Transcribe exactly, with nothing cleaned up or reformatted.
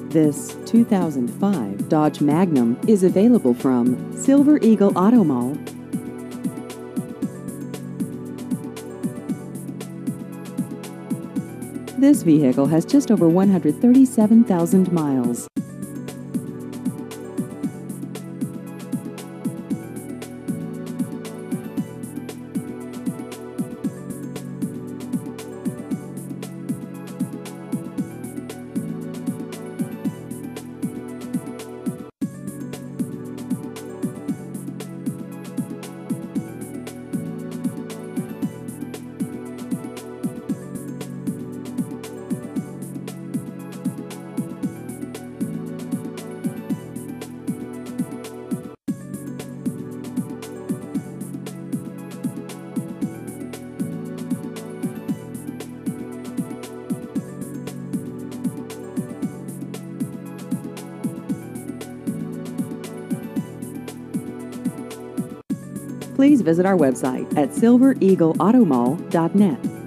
This two thousand five Dodge Magnum is available from Silver Eagle Auto Mall. This vehicle has just over one hundred thirty-seven thousand miles. Please visit our website at silver eagle auto mall dot net.